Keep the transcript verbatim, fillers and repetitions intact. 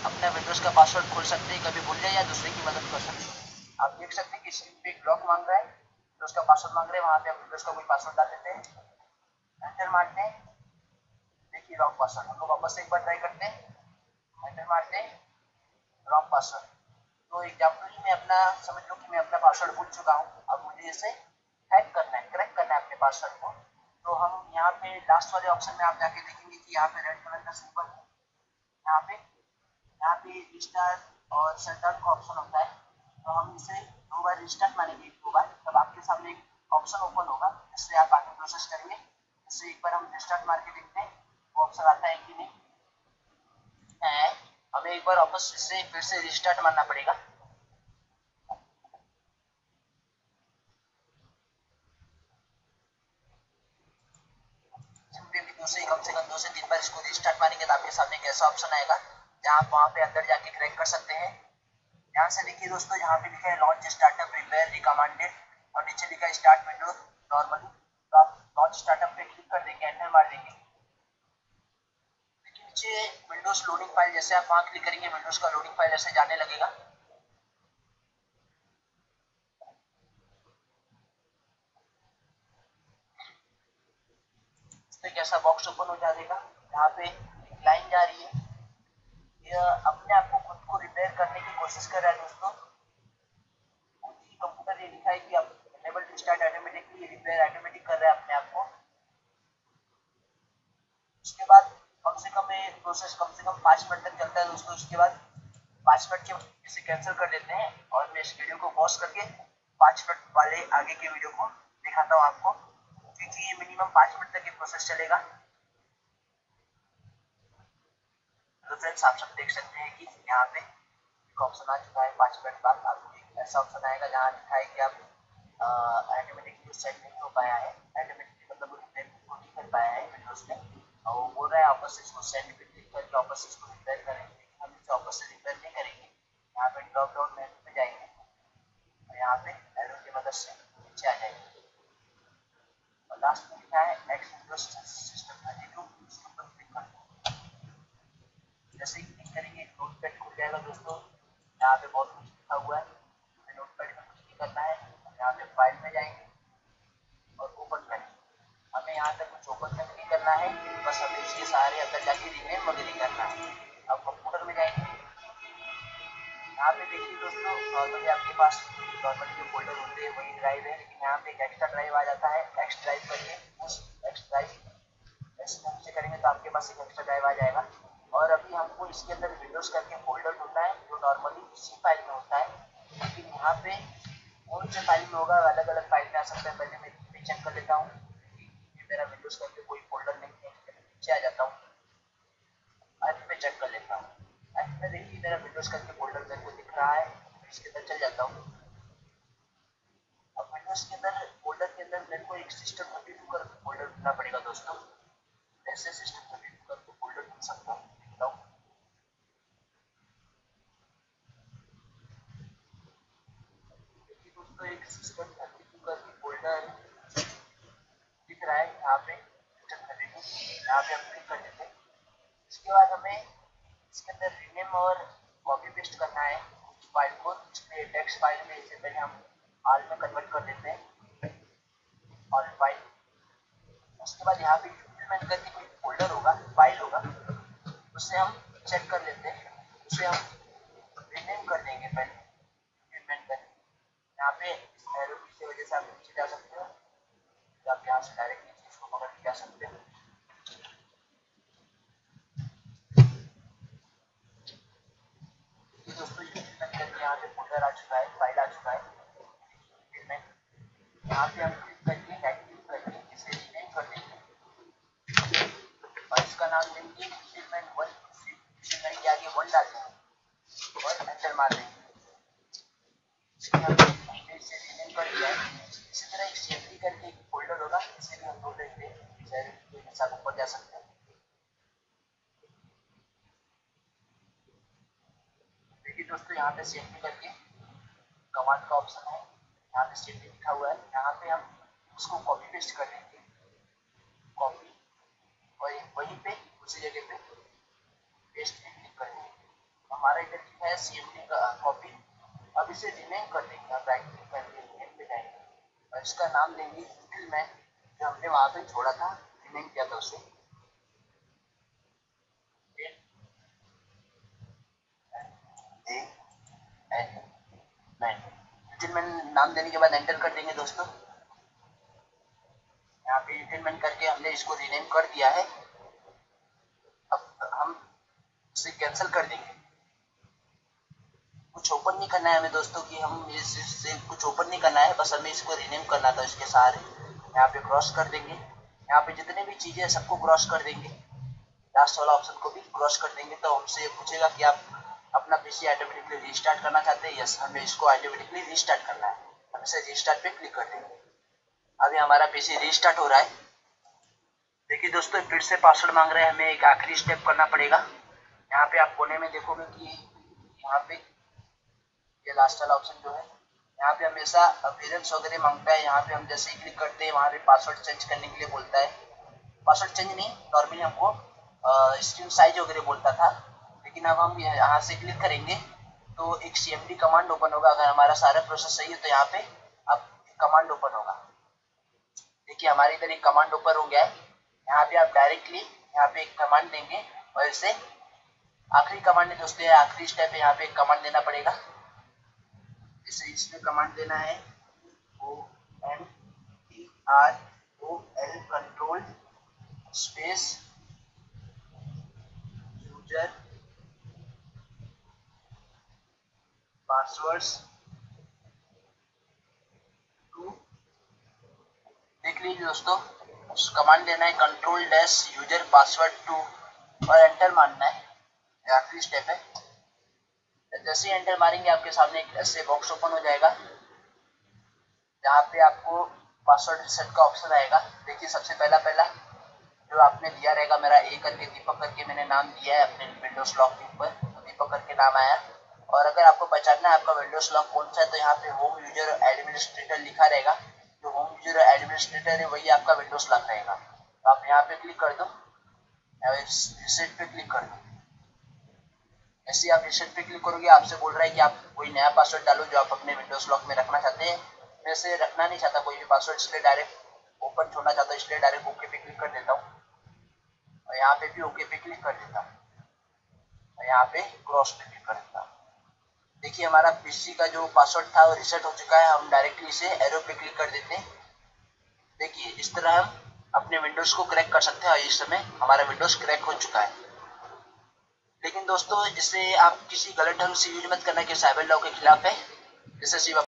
अपना विंडोज का पासवर्ड खोल सकते हैं, कभी भूल जाए या दूसरे की मदद कर सकते हैं। आप देख सकते हैं कि स्क्रीन पे एक लॉक मांग रहा है, विंडोज का पासवर्ड मांग रहे हैं, वहाँ पे हम विंडोज का कोई पासवर्ड डाल देते हैं, एंटर मारते हैं। देखिए रॉन्ग पासवर्ड, हम लोग वापस से एक बार ट्राई करते हैं, एंटर मारते हैं, रॉन्ग पासवर्ड। तो एग्जाम्पल में अपना समझ लो कि मैं अपना पासवर्ड भूल चुका हूँ, अब मुझे इसे हैक करना है, क्रैक करना है अपने पासवर्ड को। तो हम यहाँ पे लास्ट वाले ऑप्शन में आप जाके देखेंगे कि यहाँ पे रेड कलर का सिंबल है, यहाँ पे यहाँ पे रिस्टार्ट और शटडाउन का ऑप्शन होता है। तो हम इसे दो बार रिस्टार्ट मारेंगे, दो बार, तब आपके सामने एक ऑप्शन ओपन होगा जिससे आप आगे प्रोसेस करेंगे। इससे एक बार हम रिस्टार्ट मार के देखते हैं वो ऑप्शन आता है कि नहीं है। हमें एक बार वापस इससे फिर से रिस्टार्ट मारना पड़ेगा। भी दो से कम से कम दो से तीन बार इसको रिस्टार्ट मारेंगे तो आपके सामने एक ऐसा ऑप्शन आएगा जहाँ आप वहाँ पे अंदर जाके क्रैक कर सकते हैं। ध्यान से देखिए दोस्तों, यहाँ पे लिखा है लॉन्च स्टार्टअप रिपेयर रिकमेंडेड और नीचे लिखा है स्टार्ट विंडोज नॉर्मली। तो आप लॉन्च स्टार्टअप पे क्लिक कर देंगे, एंटर मार देंगे। देखिए नीचे विंडोज लोडिंग फाइल, जैसे आप वहाँ क्लिक करेंगे विंडोज का लोडिंग फाइल ऐसे जाने लगेगा। तो एक ऐसा बॉक्स ओपन हो जाएगा, यहाँ पे एक लाइन जा रही है, यह अपने आप को खुद को रिपेयर करने की कोशिश कर रहा है दोस्तों। कंप्यूटर ये लिखा है कि आप unable to start automatically, repair automatic कर रहा है अपने आप को। उसके बाद कम से कम ये प्रोसेस कम से कम पाँच मिनट तक चलता है दोस्तों। उसके बाद पाँच मिनट के इसे कैंसिल कर देते हैं और मैं इस वीडियो को पॉज करके पाँच मिनट वाले आगे के वीडियो को दिखाता हूँ आपको, क्योंकि ये मिनिमम पाँच मिनट तक ये प्रोसेस चलेगा। तो फ्रेंड्स आप सब देख सकते हैं कि यहाँ पे एक ऑप्शन आ चुका है। पाँच मिनट बाद आपको एक ऐसा ऑप्शन आएगा जहाँ लिखा है कि आप ऑटोमेटिकली सेट नहीं हो पाया है, ऑटोमेटिकली मतलब वो रिपेयर को नहीं कर पाया है विंडोज में, और वो बोल रहा है वापस से इसको सेट पे क्लिक करके वापस से इसको रिपेयर करेंगे, लेकिन हम इसे वापस से रिपेयर नहीं करेंगे। यहाँ पे ड्रॉप डाउन मेन्यू पे जाएंगे और यहाँ पे एरो की मदद से नीचे आ जाएंगे और लास्ट में लिखा है X Windows system thirty two, इसके ऊपर क्लिक कर दो। जैसे ही क्लिक करेंगे नोट पैड खुल जाएगा दोस्तों, यहाँ पे बहुत कुछ लिखा हुआ है, हमें नोट पैड में कुछ नहीं करना है, यहाँ पे फाइल में जाएंगे और ओपन करेंगे। हमें यहाँ तक कुछ ओपन तक नहीं करना है, बस हमें इसके सहारे अंदर जाके रीनेम वगैरह करना है। अब कंप्यूटर में जाएंगे, यहाँ पे देखिए दोस्तों नॉर्मली आपके पास नॉर्मली जो फोल्डर होते हैं वही ड्राइव है, लेकिन यहाँ पे एक एक्स्ट्रा ड्राइव आ जाता है। एक्स ड्राइव करके उस एक्स ड्राइव ऐसे से करेंगे तो आपके पास एक एक्स्ट्रा ड्राइव आ जाएगा। और अभी हमको इसके अंदर विंडोज करके फोल्डर ढूंढना है जो नॉर्मली इसी फाइल में होता है, लेकिन यहाँ पे कौन से फाइल में होगा, अलग अलग फाइल में आ सकता है। पहले मैं चेक कर लेता हूँ, ये मेरा विंडोज करके कोई फोल्डर नहीं है, नीचे आ जाता हूँ, अर्थ में चेक कर लेता हूँ। अर्थ में देखिए मेरा विंडोज करके फोल्डर मेरे को दिख रहा है, इसके अंदर चल जाता हूँ। अब विंडोज के अंदर फोल्डर के अंदर मेरे को एक सिस्टम थर्टी टू कर फोल्डर ढूंढना पड़ेगा दोस्तों। ऐसे सिस्टम थर्टी टू करके फोल्डर ढूंढ सकता हूँ, दिखता हूँ। देखिए दोस्तों एक सिस्टम थर्टी टू करके फोल्डर दिख रहा है यहाँ पे, सिस्टम थर्टी टू, यहाँ पे हम क्लिक कर देते हैं। इसके बाद हमें इसके अंदर रीनेम और कॉपी पेस्ट करना है उस फाइल को, इसमें टेक्स्ट फाइल में इसे पहले हम आल में कन्वर्ट कर देते हैं, ऑल फाइल। उसके बाद यहाँ पे इम्प्लीमेंट करके कोई फोल्डर होगा, फाइल होगा, उससे हम चेक कर लेते हैं, उसे हम रीनेम कर देंगे पहले इम्प्लीमेंट करके। यहाँ पे एरो की वजह से आप नीचे जा सकते हो, या आप यहाँ से डायरेक्टली इसको पकड़ के जा सकते हो। ये दोस्तों इम्प्लीमेंट करके यहाँ पे फोल्डर आ चुका है, फाइल आ चुका है इम्प्लीमेंट। यहाँ पे हम क्लिक करके एक्टिव करके इसे रीनेम कर देंगे और इसका नाम देंगे इम्प्लीमेंट वन। इम्प्लीमेंट के आगे वन डाल देंगे और एंटर मार देंगे। हमने इसे रीनेम कर दिया है। इसी तरह एक सेफ्टी करके एक फोल्डर होगा, इसे भी हम ढूंढ लेंगे, के साथ ऊपर जा सकते हैं। देखिए दोस्तों यहाँ पे सेफ्टी करके कमांड का ऑप्शन है, यहाँ पे सेफ्टी लिखा हुआ है, यहाँ पे हम उसको कॉपी पेस्ट कर देंगे, कॉपी, और वहीं पे उसी जगह पे पेस्ट पे क्लिक कर देंगे। है सीएमडी का कॉपी। अब इसे रीनेम कर देंगे, अब राइट क्लिक करके रीनेम पे जाएंगे और इसका नाम देंगे फिल में, जो हमने वहाँ पे छोड़ा था, रीनेम किया था उसे। यूटिलमेन नाम देने के बाद एंटर कर देंगे दोस्तों। यहाँ पे यूटिलमेन करके हमने इसको रीनेम कर दिया है। अब हम इसे कैंसिल कर देंगे। कुछ ओपन नहीं करना है हमें दोस्तों कि हम इससे कुछ ओपन नहीं करना है, बस हमें इसको रीनेम करना था इसके सहारे। यहाँ पे क्रॉस कर देंगे, यहाँ पे जितने भी चीजें हैं सबको क्रॉस कर देंगे, लास्ट वाला ऑप्शन को भी क्रॉस कर देंगे। तो हमसे पूछेगा कि आप अपना पीसी ऑटोमेटिकली रीस्टार्ट करना चाहते हैं। यस, हमें इसको ऑटोमेटिकली रीस्टार्ट करना है। हम इसे रीस्टार्ट पे क्लिक कर देंगे। अभी हमारा पीसी रीस्टार्ट हो रहा है। देखिए दोस्तों, फिर से पासवर्ड मांग रहे हैं, हमें एक आखिरी स्टेप करना पड़ेगा। यहाँ पे आप कोने में देखोगे कि यहाँ पे ये लास्ट वाला ऑप्शन जो है, यहाँ पे हमेशा अपीयरेंस वगैरह मांगता है। यहाँ पे हम जैसे ही क्लिक करते हैं वहाँ पे पासवर्ड चेंज करने के लिए बोलता है। पासवर्ड चेंज नहीं, नॉर्मली हमको स्क्रीन साइज वगैरह बोलता था, लेकिन अब हम यहाँ से क्लिक करेंगे तो एक सीएमडी कमांड ओपन होगा। अगर हमारा सारा प्रोसेस सही है तो यहाँ पे अब कमांड ओपन होगा। देखिए हमारे इधर एक कमांड ओपन हो गया है। यहाँ पे आप डायरेक्टली यहाँ पे एक कमांड देंगे और इसे आखिरी कमांड है दोस्तों, आखिरी स्टेप है, यहाँ पे एक कमांड देना पड़ेगा। इसे इसमें कमांड देना है O N T R O L control space user passwords two. देख लीजिए दोस्तों, कमांड देना है control dash user password two और एंटर मारना है। आखिरी स्टेप है। जैसे ही एंटर मारेंगे आपके सामने एक ऐसे बॉक्स ओपन हो जाएगा जहाँ पे आपको पासवर्ड रिसेट का ऑप्शन आएगा। देखिए सबसे पहला पहला जो आपने दिया रहेगा, मेरा ए करके दीपक करके मैंने नाम दिया है अपने विंडोज लॉक के ऊपर, तो दीपक करके नाम आया। और अगर आपको पहचानना है आपका विंडोज लॉक कौन सा है तो यहाँ पे होम यूजर एडमिनिस्ट्रेटर लिखा रहेगा। जो होम यूजर एडमिनिस्ट्रेटर है वही आपका विंडोज लॉक रहेगा। तो आप यहाँ पे क्लिक कर दो, रिसेट पे क्लिक कर दो। ऐसे आप रिसेट पे क्लिक करोगे, आपसे बोल रहा है कि आप कोई नया पासवर्ड डालो जो आप अपने विंडोज लॉक में रखना चाहते हैं। मैं इसे रखना नहीं चाहता कोई भी पासवर्ड, इसलिए डायरेक्ट ओपन छोड़ना चाहता हूँ, इसलिए डायरेक्ट ओके पे क्लिक कर देता हूँ और यहाँ पे भी ओके पे क्लिक कर देता हूँ और यहाँ पे क्रॉस पे क्लिक कर देता हूँ। देखिए हमारा पीसी का जो पासवर्ड था वो रिसेट हो चुका है। हम डायरेक्टली इसे एरो पे क्लिक कर देते हैं। देखिए इस तरह हम अपने विंडोज को क्रैक कर सकते हैं और इस समय हमारा विंडोज क्रैक हो चुका है। लेकिन दोस्तों इसे आप किसी गलत ढंग से यूज मत करना कि साइबर लॉ के खिलाफ है। जैसे